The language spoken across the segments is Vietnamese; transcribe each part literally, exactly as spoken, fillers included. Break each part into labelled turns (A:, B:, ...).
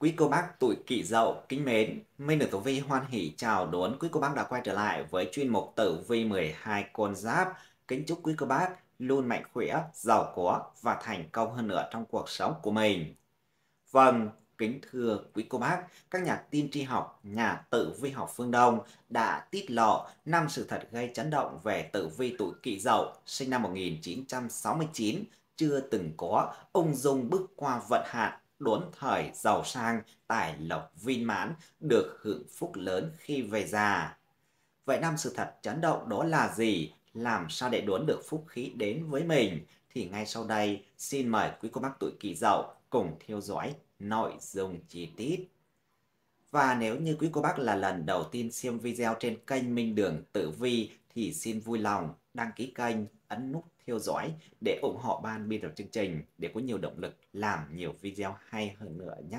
A: Quý cô bác tuổi Kỷ Dậu kính mến, Minh được Tử Vi hoan hỷ chào đón quý cô bác đã quay trở lại với chuyên mục Tử Vi mười hai con giáp. Kính chúc quý cô bác luôn mạnh khỏe, giàu có và thành công hơn nữa trong cuộc sống của mình. Vâng, kính thưa quý cô bác, các nhà tiên tri học, nhà tử vi học phương Đông đã tiết lộ năm sự thật gây chấn động về tử vi tuổi Kỷ Dậu sinh năm một nghìn chín trăm sáu mươi chín, chưa từng có, ung dung bước qua vận hạn, đốn thời giàu sang, tài lộc viên mãn, được hưởng phúc lớn khi về già. Vậy năm sự thật chấn động đó là gì? Làm sao để đón được phúc khí đến với mình? Thì ngay sau đây, xin mời quý cô bác tuổi Kỷ Dậu cùng theo dõi nội dung chi tiết. Và nếu như quý cô bác là lần đầu tiên xem video trên kênh Minh Đường Tử Vi thì xin vui lòng đăng ký kênh, ấn nút theo dõi để ủng hộ ban biên tập chương trình để có nhiều động lực làm nhiều video hay hơn nữa nhé.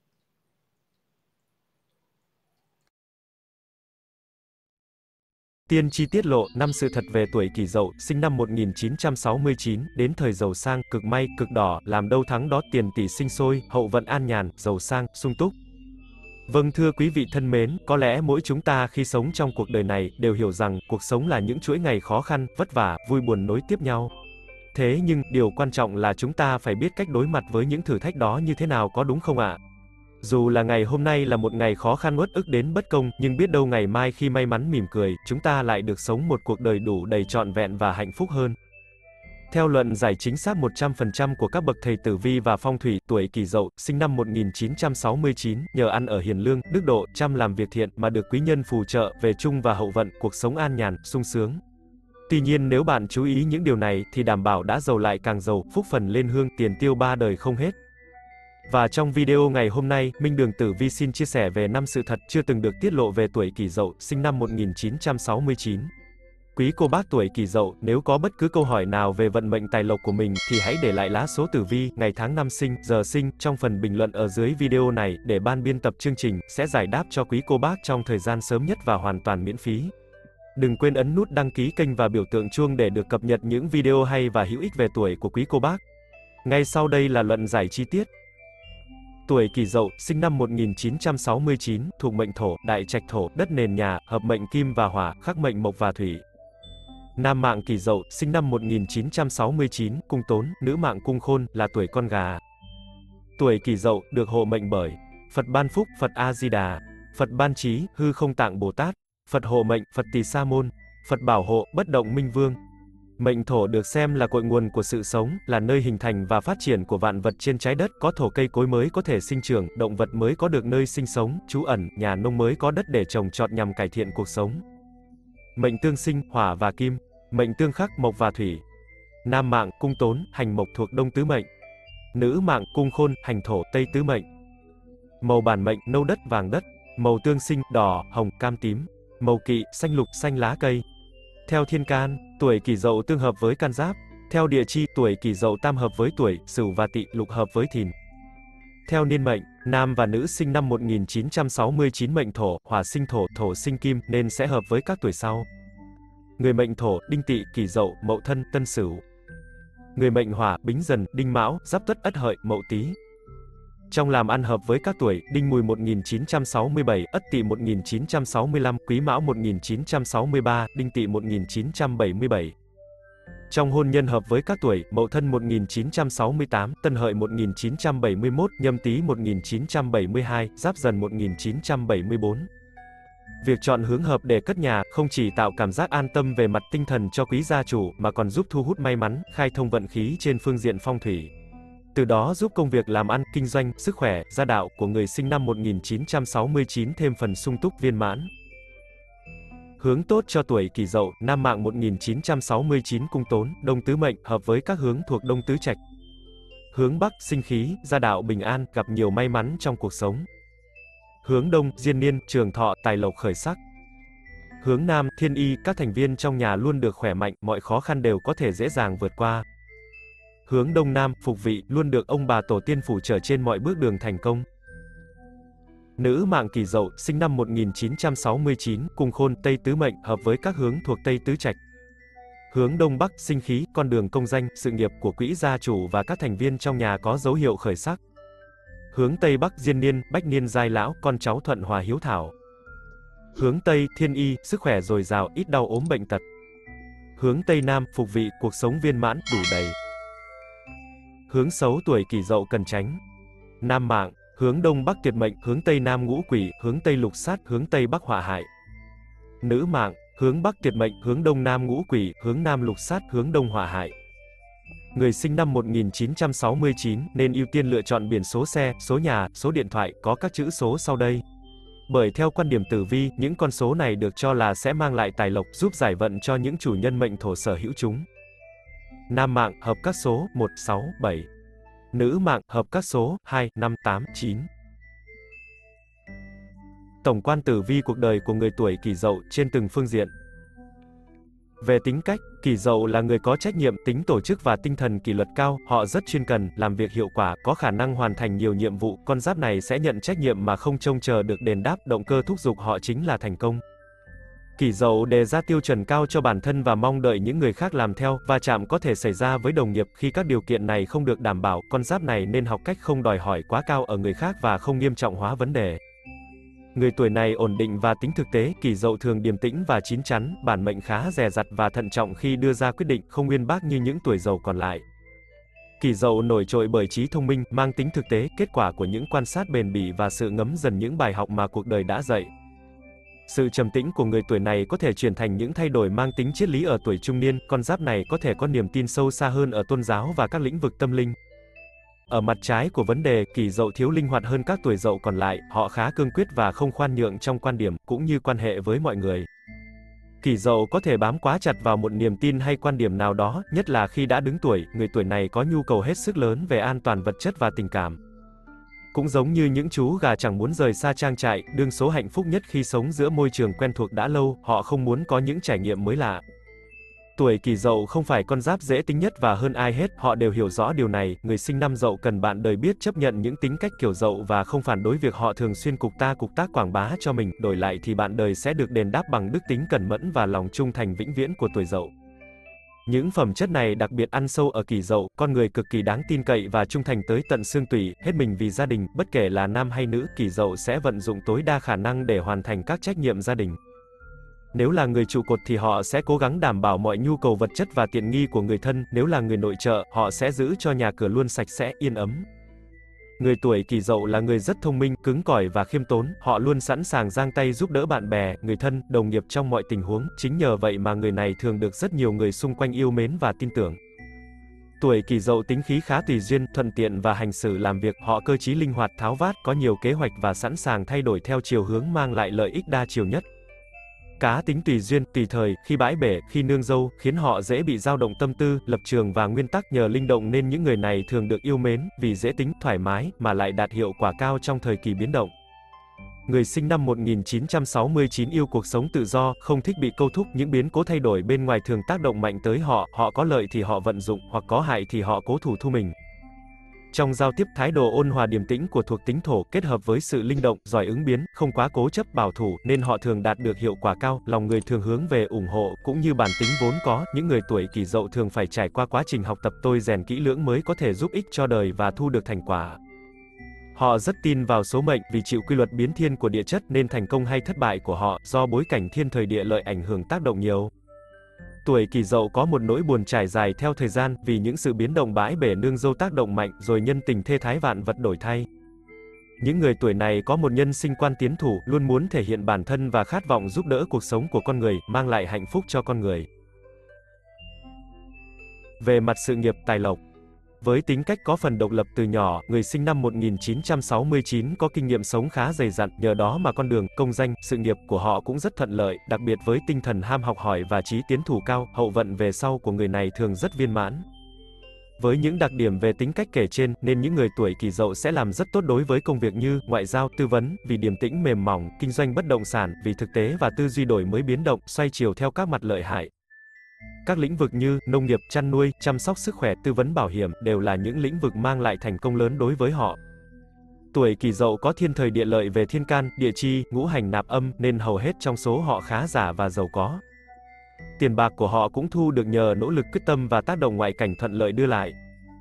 B: Tiên tri tiết lộ năm sự thật về tuổi Kỷ Dậu, sinh năm một nghìn chín trăm sáu mươi chín, đến thời giàu sang, cực may, cực đỏ, làm đâu thắng đó, tiền tỷ sinh sôi, hậu vận an nhàn, giàu sang, sung túc. Vâng, thưa quý vị thân mến, có lẽ mỗi chúng ta khi sống trong cuộc đời này đều hiểu rằng cuộc sống là những chuỗi ngày khó khăn, vất vả, vui buồn nối tiếp nhau. Thế nhưng, điều quan trọng là chúng ta phải biết cách đối mặt với những thử thách đó như thế nào, có đúng không ạ? Dù là ngày hôm nay là một ngày khó khăn uất ức đến bất công, nhưng biết đâu ngày mai khi may mắn mỉm cười, chúng ta lại được sống một cuộc đời đủ đầy trọn vẹn và hạnh phúc hơn. Theo luận giải chính xác một trăm phần trăm của các bậc thầy tử vi và phong thủy, tuổi Kỷ Dậu, sinh năm một nghìn chín trăm sáu mươi chín, nhờ ăn ở hiền lương, đức độ, chăm làm việc thiện mà được quý nhân phù trợ về chung và hậu vận, cuộc sống an nhàn, sung sướng. Tuy nhiên nếu bạn chú ý những điều này thì đảm bảo đã giàu lại càng giàu, phúc phần lên hương, tiền tiêu ba đời không hết. Và trong video ngày hôm nay, Minh Đường Tử Vi xin chia sẻ về năm sự thật chưa từng được tiết lộ về tuổi Kỷ Dậu, sinh năm một nghìn chín trăm sáu mươi chín. Quý cô bác tuổi Kỷ Dậu, nếu có bất cứ câu hỏi nào về vận mệnh tài lộc của mình thì hãy để lại lá số tử vi, ngày tháng năm sinh, giờ sinh trong phần bình luận ở dưới video này để ban biên tập chương trình sẽ giải đáp cho quý cô bác trong thời gian sớm nhất và hoàn toàn miễn phí. Đừng quên ấn nút đăng ký kênh và biểu tượng chuông để được cập nhật những video hay và hữu ích về tuổi của quý cô bác. Ngay sau đây là luận giải chi tiết. Tuổi Kỷ Dậu, sinh năm một nghìn chín trăm sáu mươi chín, thuộc mệnh Thổ, đại trạch thổ, đất nền nhà, hợp mệnh Kim và Hỏa, khắc mệnh Mộc và Thủy. Nam mạng Kỷ Dậu, sinh năm một nghìn chín trăm sáu mươi chín, cung Tốn, nữ mạng cung Khôn, là tuổi con gà. Tuổi Kỷ Dậu được hộ mệnh bởi Phật Ban Phúc, Phật A Di Đà, Phật Ban Trí, Hư Không Tạng Bồ Tát, Phật hộ mệnh, Phật Tỳ Sa Môn, Phật Bảo hộ, Bất Động Minh Vương. Mệnh Thổ được xem là cội nguồn của sự sống, là nơi hình thành và phát triển của vạn vật trên trái đất, có thổ cây cối mới có thể sinh trưởng, động vật mới có được nơi sinh sống, trú ẩn, nhà nông mới có đất để trồng trọt nhằm cải thiện cuộc sống. Mệnh tương sinh, hỏa và kim. Mệnh tương khắc, mộc và thủy. Nam mạng, cung Tốn, hành mộc thuộc đông tứ mệnh. Nữ mạng, cung Khôn, hành thổ, tây tứ mệnh. Màu bản mệnh, nâu đất, vàng đất. Màu tương sinh, đỏ, hồng, cam tím. Màu kỵ, xanh lục, xanh lá cây. Theo thiên can, tuổi Kỷ Dậu tương hợp với can giáp. Theo địa chi, tuổi Kỷ Dậu tam hợp với tuổi Sửu và Tỵ, lục hợp với Thìn. Theo niên mệnh, nam và nữ sinh năm một nghìn chín trăm sáu mươi chín mệnh Thổ, hỏa sinh thổ, thổ sinh kim nên sẽ hợp với các tuổi sau. Người mệnh Thổ, Đinh Tỵ, Kỷ Dậu, Mậu Thân, Tân Sửu. Người mệnh Hỏa, Bính Dần, Đinh Mão, Giáp Tuất, Ất Hợi, Mậu Tý. Trong làm ăn hợp với các tuổi Đinh Mùi một nghìn chín trăm sáu mươi bảy, Ất Tỵ một nghìn chín trăm sáu mươi lăm, Quý Mão một nghìn chín trăm sáu mươi ba, Đinh Tỵ một nghìn chín trăm bảy mươi bảy. Trong hôn nhân hợp với các tuổi Mậu Thân một nghìn chín trăm sáu mươi tám, Tân Hợi một nghìn chín trăm bảy mươi mốt, Nhâm Tý một nghìn chín trăm bảy mươi hai, Giáp Dần một nghìn chín trăm bảy mươi bốn. Việc chọn hướng hợp để cất nhà không chỉ tạo cảm giác an tâm về mặt tinh thần cho quý gia chủ mà còn giúp thu hút may mắn, khai thông vận khí trên phương diện phong thủy. Từ đó giúp công việc làm ăn, kinh doanh, sức khỏe, gia đạo của người sinh năm một nghìn chín trăm sáu mươi chín thêm phần sung túc viên mãn. Hướng tốt cho tuổi Kỷ Dậu, nam mạng một nghìn chín trăm sáu mươi chín cung Tốn, đông tứ mệnh, hợp với các hướng thuộc đông tứ trạch. Hướng Bắc, sinh khí, gia đạo bình an, gặp nhiều may mắn trong cuộc sống. Hướng Đông, diên niên, trường thọ, tài lộc khởi sắc. Hướng Nam, thiên y, các thành viên trong nhà luôn được khỏe mạnh, mọi khó khăn đều có thể dễ dàng vượt qua. Hướng Đông Nam, phục vị, luôn được ông bà tổ tiên phù trợ trên mọi bước đường thành công. Nữ mạng Kỷ Dậu, sinh năm một nghìn chín trăm sáu mươi chín, cung Khôn, Tây tứ mệnh, hợp với các hướng thuộc Tây tứ trạch. Hướng Đông Bắc, sinh khí, con đường công danh, sự nghiệp của quỹ gia chủ và các thành viên trong nhà có dấu hiệu khởi sắc. Hướng Tây Bắc Diên niên, bách niên giai lão, con cháu thuận hòa hiếu thảo. Hướng Tây Thiên y, sức khỏe dồi dào, ít đau ốm bệnh tật. Hướng Tây Nam phục vị, cuộc sống viên mãn, đủ đầy. Hướng xấu tuổi Kỷ Dậu cần tránh. Nam mạng, hướng Đông Bắc tuyệt mệnh, hướng Tây Nam ngũ quỷ, hướng Tây lục sát, hướng Tây Bắc họa hại. Nữ mạng, hướng Bắc tuyệt mệnh, hướng Đông Nam ngũ quỷ, hướng Nam lục sát, hướng Đông họa hại. Người sinh năm một nghìn chín trăm sáu mươi chín nên ưu tiên lựa chọn biển số xe, số nhà, số điện thoại có các chữ số sau đây. Bởi theo quan điểm tử vi, những con số này được cho là sẽ mang lại tài lộc, giúp giải vận cho những chủ nhân mệnh thổ sở hữu chúng. Nam mạng hợp các số một, sáu, bảy. Nữ mạng hợp các số hai, năm, tám, chín. Tổng quan tử vi cuộc đời của người tuổi Kỷ Dậu trên từng phương diện. Về tính cách, Kỷ Dậu là người có trách nhiệm, tính tổ chức và tinh thần kỷ luật cao, họ rất chuyên cần, làm việc hiệu quả, có khả năng hoàn thành nhiều nhiệm vụ, con giáp này sẽ nhận trách nhiệm mà không trông chờ được đền đáp, động cơ thúc giục họ chính là thành công. Kỷ Dậu đề ra tiêu chuẩn cao cho bản thân và mong đợi những người khác làm theo, va chạm có thể xảy ra với đồng nghiệp khi các điều kiện này không được đảm bảo, con giáp này nên học cách không đòi hỏi quá cao ở người khác và không nghiêm trọng hóa vấn đề. Người tuổi này ổn định và tính thực tế, Kỷ Dậu thường điềm tĩnh và chín chắn, bản mệnh khá dè dặt và thận trọng khi đưa ra quyết định, không uyên bác như những tuổi Dậu còn lại. Kỷ Dậu nổi trội bởi trí thông minh, mang tính thực tế, kết quả của những quan sát bền bỉ và sự ngấm dần những bài học mà cuộc đời đã dạy. Sự trầm tĩnh của người tuổi này có thể chuyển thành những thay đổi mang tính triết lý ở tuổi trung niên, con giáp này có thể có niềm tin sâu xa hơn ở tôn giáo và các lĩnh vực tâm linh. Ở mặt trái của vấn đề, Kỷ Dậu thiếu linh hoạt hơn các tuổi Dậu còn lại, họ khá cương quyết và không khoan nhượng trong quan điểm, cũng như quan hệ với mọi người. Kỷ Dậu có thể bám quá chặt vào một niềm tin hay quan điểm nào đó, nhất là khi đã đứng tuổi, người tuổi này có nhu cầu hết sức lớn về an toàn vật chất và tình cảm. Cũng giống như những chú gà chẳng muốn rời xa trang trại, đương số hạnh phúc nhất khi sống giữa môi trường quen thuộc đã lâu, họ không muốn có những trải nghiệm mới lạ. Tuổi Kỷ Dậu không phải con giáp dễ tính nhất và hơn ai hết, họ đều hiểu rõ điều này, người sinh năm Dậu cần bạn đời biết chấp nhận những tính cách kiểu Dậu và không phản đối việc họ thường xuyên cục ta cục tác quảng bá cho mình, đổi lại thì bạn đời sẽ được đền đáp bằng đức tính cẩn mẫn và lòng trung thành vĩnh viễn của tuổi Dậu. Những phẩm chất này đặc biệt ăn sâu ở Kỷ Dậu, con người cực kỳ đáng tin cậy và trung thành tới tận xương tủy, hết mình vì gia đình, bất kể là nam hay nữ, Kỷ Dậu sẽ vận dụng tối đa khả năng để hoàn thành các trách nhiệm gia đình. Nếu là người trụ cột thì họ sẽ cố gắng đảm bảo mọi nhu cầu vật chất và tiện nghi của người thân, nếu là người nội trợ, họ sẽ giữ cho nhà cửa luôn sạch sẽ, yên ấm. Người tuổi Kỷ Dậu là người rất thông minh, cứng cỏi và khiêm tốn, họ luôn sẵn sàng giang tay giúp đỡ bạn bè, người thân, đồng nghiệp trong mọi tình huống, chính nhờ vậy mà người này thường được rất nhiều người xung quanh yêu mến và tin tưởng. Tuổi Kỷ Dậu tính khí khá tùy duyên, thuận tiện và hành xử làm việc, họ cơ trí linh hoạt, tháo vát, có nhiều kế hoạch và sẵn sàng thay đổi theo chiều hướng mang lại lợi ích đa chiều nhất. Cá tính tùy duyên, tùy thời, khi bãi bể, khi nương dâu, khiến họ dễ bị dao động tâm tư, lập trường và nguyên tắc, nhờ linh động nên những người này thường được yêu mến, vì dễ tính, thoải mái, mà lại đạt hiệu quả cao trong thời kỳ biến động. Người sinh năm một nghìn chín trăm sáu mươi chín yêu cuộc sống tự do, không thích bị câu thúc, những biến cố thay đổi bên ngoài thường tác động mạnh tới họ, họ có lợi thì họ vận dụng, hoặc có hại thì họ cố thủ thu mình. Trong giao tiếp, thái độ ôn hòa điềm tĩnh của thuộc tính thổ kết hợp với sự linh động, giỏi ứng biến, không quá cố chấp bảo thủ nên họ thường đạt được hiệu quả cao, lòng người thường hướng về ủng hộ, cũng như bản tính vốn có, những người tuổi Kỷ Dậu thường phải trải qua quá trình học tập tôi rèn kỹ lưỡng mới có thể giúp ích cho đời và thu được thành quả. Họ rất tin vào số mệnh, vì chịu quy luật biến thiên của địa chất nên thành công hay thất bại của họ do bối cảnh thiên thời địa lợi ảnh hưởng tác động nhiều. Tuổi Kỷ Dậu có một nỗi buồn trải dài theo thời gian, vì những sự biến động bãi bể nương dâu tác động mạnh, rồi nhân tình thê thái vạn vật đổi thay. Những người tuổi này có một nhân sinh quan tiến thủ, luôn muốn thể hiện bản thân và khát vọng giúp đỡ cuộc sống của con người, mang lại hạnh phúc cho con người. Về mặt sự nghiệp, tài lộc. Với tính cách có phần độc lập từ nhỏ, người sinh năm một nghìn chín trăm sáu mươi chín có kinh nghiệm sống khá dày dặn, nhờ đó mà con đường, công danh, sự nghiệp của họ cũng rất thuận lợi, đặc biệt với tinh thần ham học hỏi và trí tiến thủ cao, hậu vận về sau của người này thường rất viên mãn. Với những đặc điểm về tính cách kể trên, nên những người tuổi Kỷ Dậu sẽ làm rất tốt đối với công việc như ngoại giao, tư vấn, vì điềm tĩnh mềm mỏng, kinh doanh bất động sản, vì thực tế và tư duy đổi mới biến động, xoay chiều theo các mặt lợi hại. Các lĩnh vực như nông nghiệp, chăn nuôi, chăm sóc sức khỏe, tư vấn bảo hiểm đều là những lĩnh vực mang lại thành công lớn đối với họ. Tuổi Kỷ Dậu có thiên thời địa lợi về thiên can, địa chi, ngũ hành nạp âm nên hầu hết trong số họ khá giả và giàu có. Tiền bạc của họ cũng thu được nhờ nỗ lực quyết tâm và tác động ngoại cảnh thuận lợi đưa lại.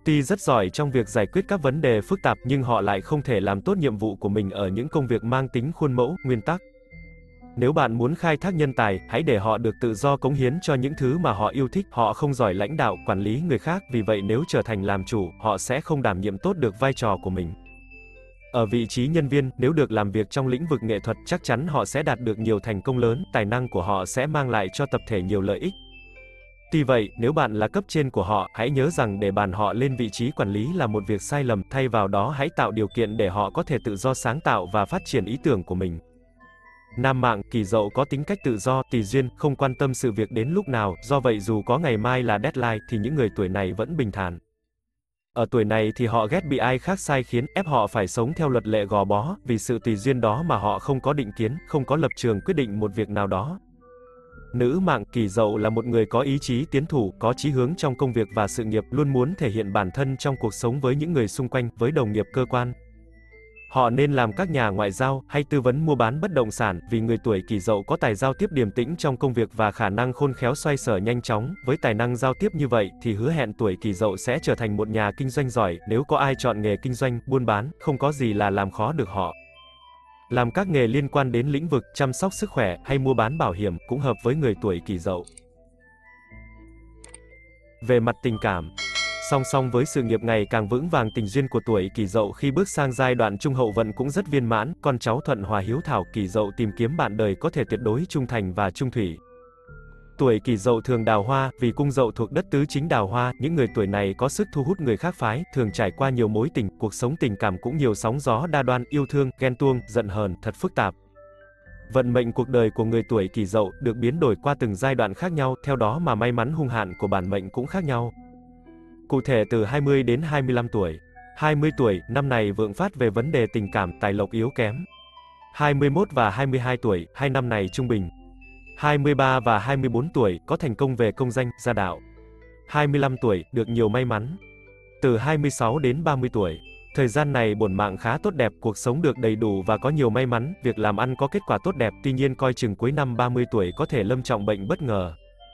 B: Tuy rất giỏi trong việc giải quyết các vấn đề phức tạp nhưng họ lại không thể làm tốt nhiệm vụ của mình ở những công việc mang tính khuôn mẫu, nguyên tắc. Nếu bạn muốn khai thác nhân tài, hãy để họ được tự do cống hiến cho những thứ mà họ yêu thích. Họ không giỏi lãnh đạo, quản lý người khác, vì vậy nếu trở thành làm chủ, họ sẽ không đảm nhiệm tốt được vai trò của mình. Ở vị trí nhân viên, nếu được làm việc trong lĩnh vực nghệ thuật, chắc chắn họ sẽ đạt được nhiều thành công lớn, tài năng của họ sẽ mang lại cho tập thể nhiều lợi ích. Tuy vậy, nếu bạn là cấp trên của họ, hãy nhớ rằng để bàn họ lên vị trí quản lý là một việc sai lầm, thay vào đó hãy tạo điều kiện để họ có thể tự do sáng tạo và phát triển ý tưởng của mình. Nam Mạng, Kỷ Dậu có tính cách tự do, tùy duyên, không quan tâm sự việc đến lúc nào, do vậy dù có ngày mai là deadline thì những người tuổi này vẫn bình thản. Ở tuổi này thì họ ghét bị ai khác sai khiến, ép họ phải sống theo luật lệ gò bó, vì sự tùy duyên đó mà họ không có định kiến, không có lập trường quyết định một việc nào đó. Nữ Mạng, Kỷ Dậu là một người có ý chí tiến thủ, có chí hướng trong công việc và sự nghiệp, luôn muốn thể hiện bản thân trong cuộc sống với những người xung quanh, với đồng nghiệp cơ quan. Họ nên làm các nhà ngoại giao, hay tư vấn mua bán bất động sản, vì người tuổi Kỷ Dậu có tài giao tiếp điềm tĩnh trong công việc và khả năng khôn khéo xoay sở nhanh chóng. Với tài năng giao tiếp như vậy, thì hứa hẹn tuổi Kỷ Dậu sẽ trở thành một nhà kinh doanh giỏi. Nếu có ai chọn nghề kinh doanh, buôn bán, không có gì là làm khó được họ. Làm các nghề liên quan đến lĩnh vực chăm sóc sức khỏe hay mua bán bảo hiểm cũng hợp với người tuổi Kỷ Dậu. Về mặt tình cảm, song song với sự nghiệp ngày càng vững vàng, tình duyên của tuổi Kỷ Dậu khi bước sang giai đoạn trung hậu vận cũng rất viên mãn, con cháu thuận hòa hiếu thảo. Kỷ Dậu tìm kiếm bạn đời có thể tuyệt đối trung thành và trung thủy. Tuổi Kỷ Dậu thường đào hoa, vì cung Dậu thuộc đất tứ chính đào hoa, những người tuổi này có sức thu hút người khác phái, thường trải qua nhiều mối tình, cuộc sống tình cảm cũng nhiều sóng gió đa đoan, yêu thương, ghen tuông, giận hờn, thật phức tạp. Vận mệnh cuộc đời của người tuổi Kỷ Dậu được biến đổi qua từng giai đoạn khác nhau, theo đó mà may mắn hung hạn của bản mệnh cũng khác nhau. Cụ thể từ hai mươi đến hai mươi lăm tuổi. hai mươi tuổi, năm này vượng phát về vấn đề tình cảm, tài lộc yếu kém. hai mươi mốt và hai mươi hai tuổi, hai năm này trung bình. hai mươi ba và hai mươi bốn tuổi, có thành công về công danh, gia đạo. hai mươi lăm tuổi, được nhiều may mắn. Từ hai mươi sáu đến ba mươi tuổi, thời gian này bổn mạng khá tốt đẹp, cuộc sống được đầy đủ và có nhiều may mắn, việc làm ăn có kết quả tốt đẹp, tuy nhiên coi chừng cuối năm ba mươi tuổi có thể lâm trọng bệnh bất ngờ.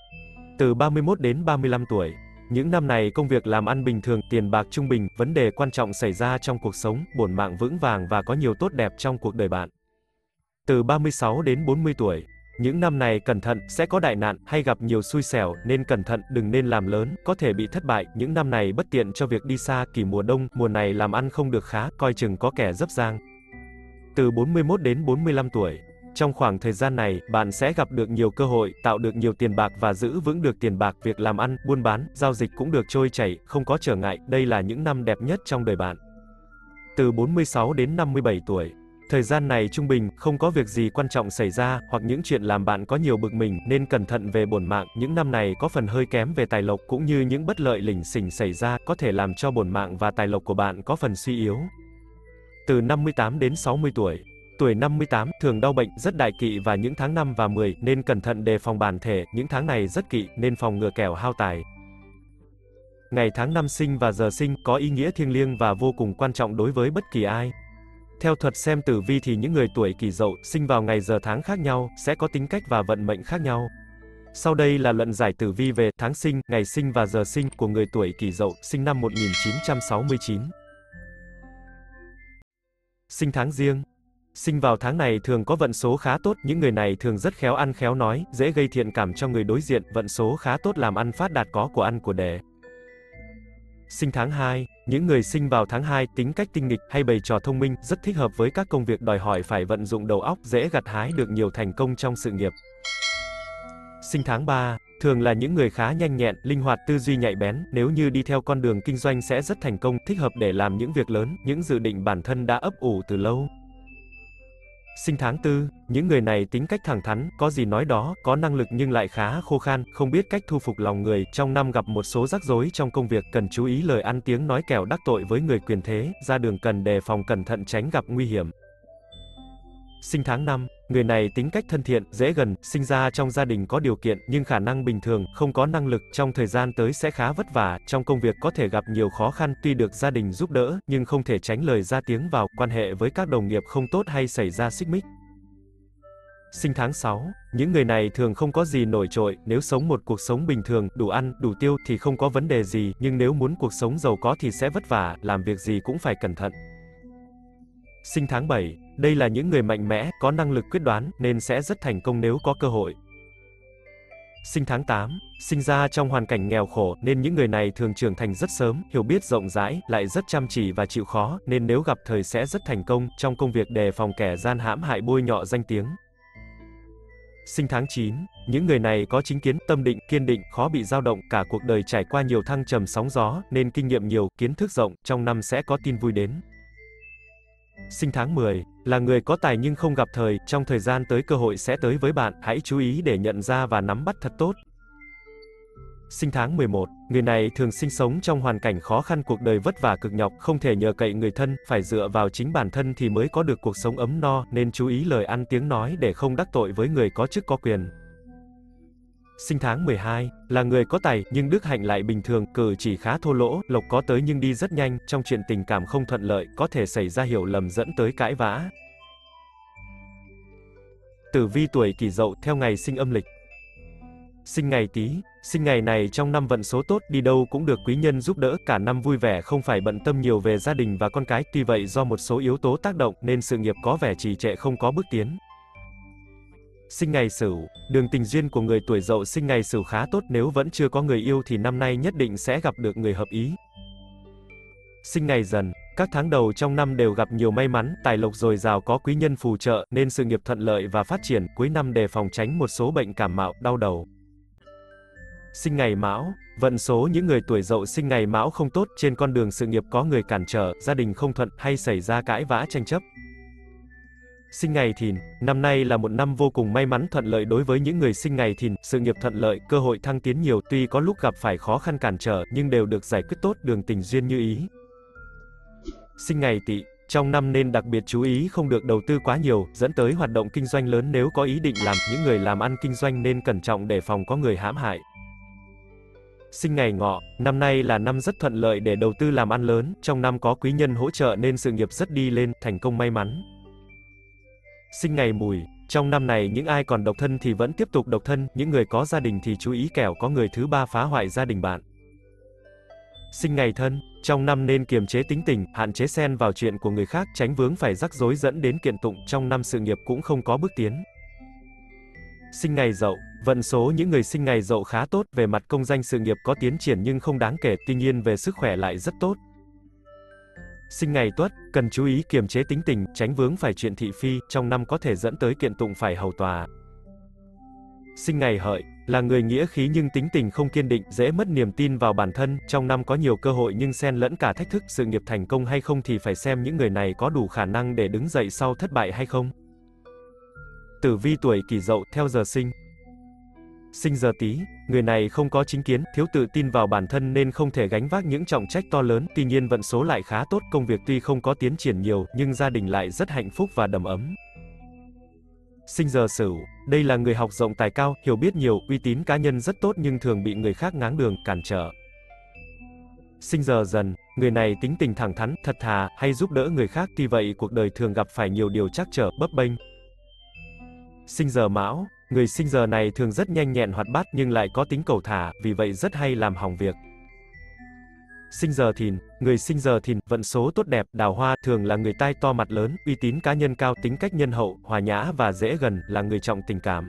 B: Từ ba mươi mốt đến ba mươi lăm tuổi, những năm này công việc làm ăn bình thường, tiền bạc trung bình, vấn đề quan trọng xảy ra trong cuộc sống, bổn mạng vững vàng và có nhiều tốt đẹp trong cuộc đời bạn. Từ ba mươi sáu đến bốn mươi tuổi, những năm này cẩn thận, sẽ có đại nạn, hay gặp nhiều xui xẻo, nên cẩn thận, đừng nên làm lớn, có thể bị thất bại, những năm này bất tiện cho việc đi xa. Kỳ mùa đông, mùa này làm ăn không được khá, coi chừng có kẻ dấp giang. Từ bốn mươi mốt đến bốn mươi lăm tuổi, trong khoảng thời gian này, bạn sẽ gặp được nhiều cơ hội, tạo được nhiều tiền bạc và giữ vững được tiền bạc, việc làm ăn, buôn bán, giao dịch cũng được trôi chảy, không có trở ngại, đây là những năm đẹp nhất trong đời bạn. Từ bốn mươi sáu đến năm mươi bảy tuổi, thời gian này trung bình, không có việc gì quan trọng xảy ra, hoặc những chuyện làm bạn có nhiều bực mình, nên cẩn thận về bổn mạng, những năm này có phần hơi kém về tài lộc, cũng như những bất lợi lỉnh xỉnh xảy ra, có thể làm cho bổn mạng và tài lộc của bạn có phần suy yếu. Từ năm mươi tám đến sáu mươi tuổi, tuổi năm mươi tám, thường đau bệnh, rất đại kỵ và những tháng năm và mười, nên cẩn thận đề phòng bản thể, những tháng này rất kỵ, nên phòng ngừa kẻo hao tài. Ngày tháng năm sinh và giờ sinh, có ý nghĩa thiêng liêng và vô cùng quan trọng đối với bất kỳ ai. Theo thuật xem tử vi thì những người tuổi Kỷ Dậu, sinh vào ngày giờ tháng khác nhau, sẽ có tính cách và vận mệnh khác nhau. Sau đây là luận giải tử vi về tháng sinh, ngày sinh và giờ sinh của người tuổi Kỷ Dậu, sinh năm một nghìn chín trăm sáu mươi chín. Sinh tháng Giêng. Sinh vào tháng này thường có vận số khá tốt, những người này thường rất khéo ăn khéo nói, dễ gây thiện cảm cho người đối diện, vận số khá tốt làm ăn phát đạt, có của ăn của để. Sinh tháng hai, những người sinh vào tháng hai, tính cách tinh nghịch, hay bày trò thông minh, rất thích hợp với các công việc đòi hỏi phải vận dụng đầu óc, dễ gặt hái được nhiều thành công trong sự nghiệp. Sinh tháng ba, thường là những người khá nhanh nhẹn, linh hoạt, tư duy nhạy bén, nếu như đi theo con đường kinh doanh sẽ rất thành công, thích hợp để làm những việc lớn, những dự định bản thân đã ấp ủ từ lâu. Sinh tháng tư, những người này tính cách thẳng thắn, có gì nói đó, có năng lực nhưng lại khá khô khan, không biết cách thu phục lòng người, trong năm gặp một số rắc rối trong công việc, cần chú ý lời ăn tiếng nói kẻo đắc tội với người quyền thế, ra đường cần đề phòng cẩn thận tránh gặp nguy hiểm. Sinh tháng năm, người này tính cách thân thiện, dễ gần, sinh ra trong gia đình có điều kiện, nhưng khả năng bình thường, không có năng lực, trong thời gian tới sẽ khá vất vả, trong công việc có thể gặp nhiều khó khăn, tuy được gia đình giúp đỡ, nhưng không thể tránh lời ra tiếng vào, quan hệ với các đồng nghiệp không tốt hay xảy ra xích mích. Sinh tháng sáu, những người này thường không có gì nổi trội, nếu sống một cuộc sống bình thường, đủ ăn, đủ tiêu thì không có vấn đề gì, nhưng nếu muốn cuộc sống giàu có thì sẽ vất vả, làm việc gì cũng phải cẩn thận. Sinh tháng bảy, đây là những người mạnh mẽ, có năng lực quyết đoán, nên sẽ rất thành công nếu có cơ hội. Sinh tháng tám, sinh ra trong hoàn cảnh nghèo khổ, nên những người này thường trưởng thành rất sớm, hiểu biết rộng rãi, lại rất chăm chỉ và chịu khó, nên nếu gặp thời sẽ rất thành công, trong công việc đề phòng kẻ gian hãm hại bôi nhọ danh tiếng. Sinh tháng chín, những người này có chính kiến, tâm định, kiên định, khó bị dao động, cả cuộc đời trải qua nhiều thăng trầm sóng gió, nên kinh nghiệm nhiều, kiến thức rộng, trong năm sẽ có tin vui đến. Sinh tháng mười, là người có tài nhưng không gặp thời, trong thời gian tới cơ hội sẽ tới với bạn, hãy chú ý để nhận ra và nắm bắt thật tốt. Sinh tháng mười một, người này thường sinh sống trong hoàn cảnh khó khăn, cuộc đời vất vả cực nhọc, không thể nhờ cậy người thân, phải dựa vào chính bản thân thì mới có được cuộc sống ấm no, nên chú ý lời ăn tiếng nói để không đắc tội với người có chức có quyền. Sinh tháng mười hai, là người có tài, nhưng đức hạnh lại bình thường, cử chỉ khá thô lỗ, lộc có tới nhưng đi rất nhanh, trong chuyện tình cảm không thuận lợi, có thể xảy ra hiểu lầm dẫn tới cãi vã. Tử vi tuổi Kỷ Dậu theo ngày sinh âm lịch. Sinh ngày Tý, sinh ngày này trong năm vận số tốt, đi đâu cũng được quý nhân giúp đỡ, cả năm vui vẻ, không phải bận tâm nhiều về gia đình và con cái, tuy vậy do một số yếu tố tác động nên sự nghiệp có vẻ trì trệ, không có bước tiến. Sinh ngày Sửu, đường tình duyên của người tuổi Dậu sinh ngày Sửu khá tốt, nếu vẫn chưa có người yêu thì năm nay nhất định sẽ gặp được người hợp ý. Sinh ngày Dần, các tháng đầu trong năm đều gặp nhiều may mắn, tài lộc dồi dào, có quý nhân phù trợ nên sự nghiệp thuận lợi và phát triển, cuối năm đề phòng tránh một số bệnh cảm mạo, đau đầu. Sinh ngày Mão, vận số những người tuổi Dậu sinh ngày Mão không tốt, trên con đường sự nghiệp có người cản trở, gia đình không thuận, hay xảy ra cãi vã tranh chấp. Sinh ngày Thìn, năm nay là một năm vô cùng may mắn thuận lợi đối với những người sinh ngày Thìn, sự nghiệp thuận lợi, cơ hội thăng tiến nhiều, tuy có lúc gặp phải khó khăn cản trở, nhưng đều được giải quyết tốt, đường tình duyên như ý. Sinh ngày Tỵ, trong năm nên đặc biệt chú ý không được đầu tư quá nhiều, dẫn tới hoạt động kinh doanh lớn, nếu có ý định làm, những người làm ăn kinh doanh nên cẩn trọng đề phòng có người hãm hại. Sinh ngày Ngọ, năm nay là năm rất thuận lợi để đầu tư làm ăn lớn, trong năm có quý nhân hỗ trợ nên sự nghiệp rất đi lên, thành công may mắn. Sinh ngày Mùi, trong năm này những ai còn độc thân thì vẫn tiếp tục độc thân, những người có gia đình thì chú ý kẻo có người thứ ba phá hoại gia đình bạn. Sinh ngày Thân, trong năm nên kiềm chế tính tình, hạn chế xen vào chuyện của người khác, tránh vướng phải rắc rối dẫn đến kiện tụng, trong năm sự nghiệp cũng không có bước tiến. Sinh ngày Dậu, vận số những người sinh ngày Dậu khá tốt, về mặt công danh sự nghiệp có tiến triển nhưng không đáng kể, tuy nhiên về sức khỏe lại rất tốt. Sinh ngày Tuất, cần chú ý kiềm chế tính tình, tránh vướng phải chuyện thị phi, trong năm có thể dẫn tới kiện tụng phải hầu tòa. Sinh ngày Hợi, là người nghĩa khí nhưng tính tình không kiên định, dễ mất niềm tin vào bản thân, trong năm có nhiều cơ hội nhưng xen lẫn cả thách thức, sự nghiệp thành công hay không thì phải xem những người này có đủ khả năng để đứng dậy sau thất bại hay không. Tử vi tuổi Kỷ Dậu theo giờ sinh. Sinh giờ Tý, người này không có chính kiến, thiếu tự tin vào bản thân nên không thể gánh vác những trọng trách to lớn, tuy nhiên vận số lại khá tốt, công việc tuy không có tiến triển nhiều, nhưng gia đình lại rất hạnh phúc và đầm ấm. Sinh giờ Sửu, đây là người học rộng tài cao, hiểu biết nhiều, uy tín cá nhân rất tốt nhưng thường bị người khác ngáng đường, cản trở. Sinh giờ Dần, người này tính tình thẳng thắn, thật thà, hay giúp đỡ người khác, tuy vậy cuộc đời thường gặp phải nhiều điều trắc trở, bấp bênh. Sinh giờ Mão, người sinh giờ này thường rất nhanh nhẹn hoạt bát nhưng lại có tính cẩu thả, vì vậy rất hay làm hỏng việc. Sinh giờ Thìn, người sinh giờ Thìn, vận số tốt đẹp, đào hoa, thường là người tai to mặt lớn, uy tín cá nhân cao, tính cách nhân hậu, hòa nhã và dễ gần, là người trọng tình cảm.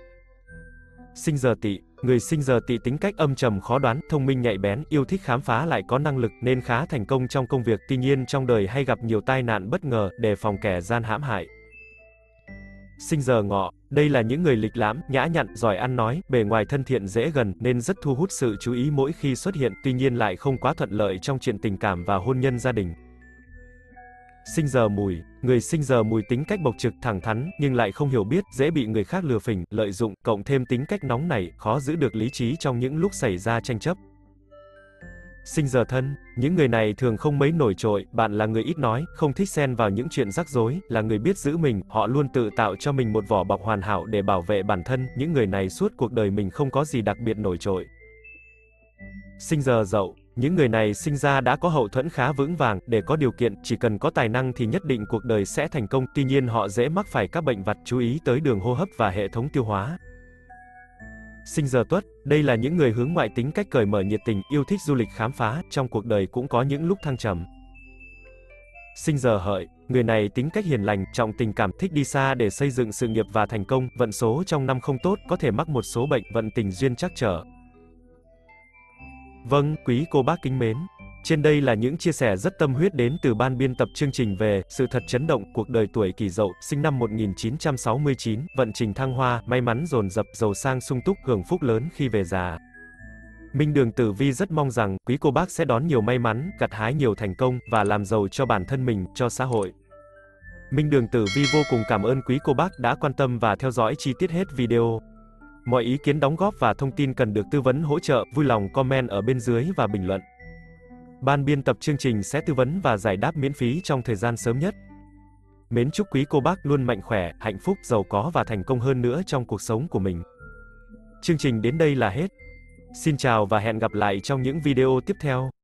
B: Sinh giờ Tỵ, người sinh giờ Tỵ tính cách âm trầm khó đoán, thông minh nhạy bén, yêu thích khám phá lại có năng lực nên khá thành công trong công việc, tuy nhiên trong đời hay gặp nhiều tai nạn bất ngờ, đề phòng kẻ gian hãm hại. Sinh giờ Ngọ, đây là những người lịch lãm, nhã nhặn, giỏi ăn nói, bề ngoài thân thiện dễ gần nên rất thu hút sự chú ý mỗi khi xuất hiện, tuy nhiên lại không quá thuận lợi trong chuyện tình cảm và hôn nhân gia đình. Sinh giờ Mùi, người sinh giờ Mùi tính cách bộc trực, thẳng thắn nhưng lại không hiểu biết, dễ bị người khác lừa phỉnh, lợi dụng, cộng thêm tính cách nóng nảy, khó giữ được lý trí trong những lúc xảy ra tranh chấp. Sinh giờ Thân, những người này thường không mấy nổi trội, bạn là người ít nói, không thích xen vào những chuyện rắc rối, là người biết giữ mình, họ luôn tự tạo cho mình một vỏ bọc hoàn hảo để bảo vệ bản thân, những người này suốt cuộc đời mình không có gì đặc biệt nổi trội. Sinh giờ Dậu, Những người này sinh ra đã có hậu thuẫn khá vững vàng, để có điều kiện, chỉ cần có tài năng thì nhất định cuộc đời sẽ thành công, tuy nhiên họ dễ mắc phải các bệnh vặt, chú ý tới đường hô hấp và hệ thống tiêu hóa. Sinh giờ Tuất, đây là những người hướng ngoại, tính cách cởi mở, nhiệt tình, yêu thích du lịch khám phá, trong cuộc đời cũng có những lúc thăng trầm. Sinh giờ Hợi, người này tính cách hiền lành, trọng tình cảm, thích đi xa để xây dựng sự nghiệp và thành công, vận số trong năm không tốt, có thể mắc một số bệnh, vận tình duyên trắc trở. Vâng, quý cô bác kính mến. Trên đây là những chia sẻ rất tâm huyết đến từ ban biên tập chương trình về Sự thật chấn động cuộc đời tuổi Kỷ Dậu, sinh năm một nghìn chín trăm sáu mươi chín, vận trình thăng hoa, may mắn dồn dập, giàu sang sung túc, hưởng phúc lớn khi về già. Minh Đường Tử Vi rất mong rằng quý cô bác sẽ đón nhiều may mắn, gặt hái nhiều thành công và làm giàu cho bản thân mình, cho xã hội. Minh Đường Tử Vi vô cùng cảm ơn quý cô bác đã quan tâm và theo dõi chi tiết hết video. Mọi ý kiến đóng góp và thông tin cần được tư vấn hỗ trợ, vui lòng comment ở bên dưới và bình luận. Ban biên tập chương trình sẽ tư vấn và giải đáp miễn phí trong thời gian sớm nhất. Mến chúc quý cô bác luôn mạnh khỏe, hạnh phúc, giàu có và thành công hơn nữa trong cuộc sống của mình. Chương trình đến đây là hết. Xin chào và hẹn gặp lại trong những video tiếp theo.